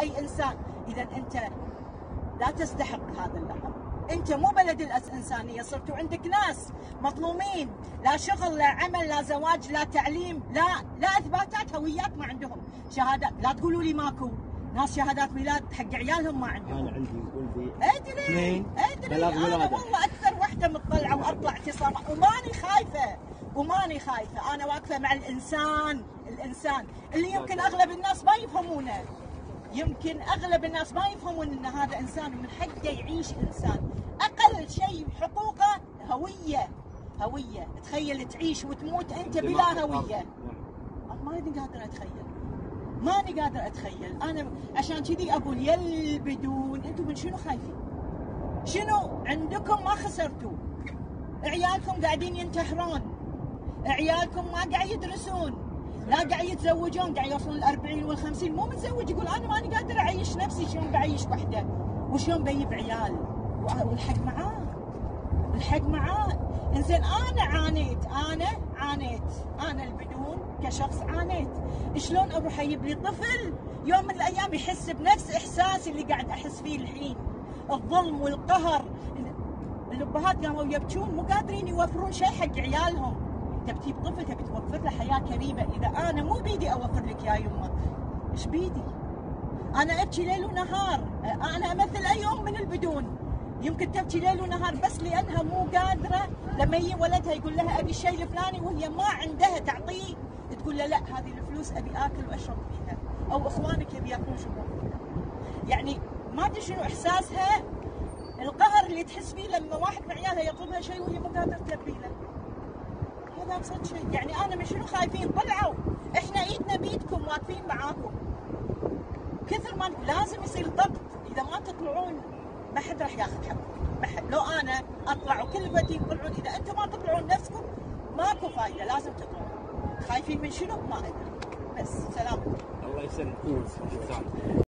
اي انسان. اذا انت لا تستحق هذا اللقب، انت مو بلد الانسانيه صرت، وعندك ناس مظلومين، لا شغل لا عمل لا زواج لا تعليم لا اثباتات هويات ما عندهم، شهادات. لا تقولوا لي ماكو ناس شهادات ميلاد حق عيالهم ما عندهم. انا عندي ولدي ادري انا والله اكثر وحده متطلعه واطلع اعتصامات وماني خايفه، انا واقفه مع الانسان اللي يمكن اغلب الناس ما يفهمونه، ان هذا انسان من حقه يعيش انسان. اقل شيء حقوقه هويه. تخيل تعيش وتموت انت بلا هويه. ماني قادره اتخيل. انا عشان كذي اقول يا البدون، انتم من شنو خايفين؟ شنو عندكم ما خسرتوا؟ عيالكم قاعدين ينتحرون، عيالكم ما قاعد يدرسون، لا قاعد يتزوجون، قاعد يوصلون ال40 وال50، مو متزوج يقول انا ماني قادر اعيش نفسي، شلون بعيش وحده؟ وشلون بيجيب عيال؟ والحق معاه. انزين انا عانيت، انا البدون كشخص عانيت. شلون اروح اجيب لي طفل يوم من الايام يحس بنفس احساسي اللي قاعد احس فيه الحين؟ الظلم والقهر. الابهات قاموا يبكون مو قادرين يوفرون شيء حق عيالهم. تبي طفل تبي توفر له حياه كريمه، اذا انا مو بيدي اوفر لك يا يمه، ايش بيدي؟ انا ابكي ليل ونهار، انا امثل اي ام من البدون يمكن تبكي ليل ونهار بس لانها مو قادره. لما يجي ولدها يقول لها ابي الشيء الفلاني وهي ما عندها تعطيه، تقول له لا هذه الفلوس ابي اكل واشرب فيها، او اخوانك يبي ياكلون يشربون فيها. يعني ما ادري شنو احساسها، القهر اللي تحس فيه لما واحد من عيالها يطلبها شيء وهي مو قادره تلبي له. هذا ابسط شيء. يعني انا من شنو خايفين؟ طلعوا، احنا ايدنا بيدكم واقفين معاكم. كثر ما لازم يصير ضغط، اذا ما تطلعون ما حد راح ياخذ حقكم، ما حد. لو انا اطلع وكل البلدين يطلعون، اذا انتم ما تطلعون نفسكم ماكو فايده، لازم تطلعون. خايفين من شنو؟ ما ادري. بس سلام. الله يسلمك.